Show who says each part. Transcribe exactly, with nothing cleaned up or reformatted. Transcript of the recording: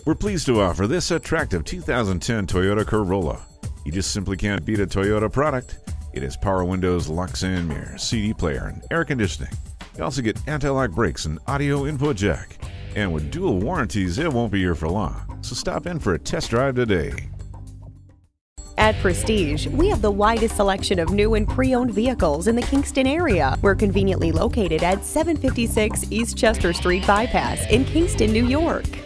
Speaker 1: We're pleased to offer this attractive two thousand ten Toyota Corolla. You just simply can't beat a Toyota product. It has power windows, locks and mirrors, C D player, and air conditioning. You also get anti-lock brakes and audio input jack. And with dual warranties, it won't be here for long. So stop in for a test drive today.
Speaker 2: At Prestige, we have the widest selection of new and pre-owned vehicles in the Kingston area. We're conveniently located at seven fifty-six East Chester Street Bypass in Kingston, New York.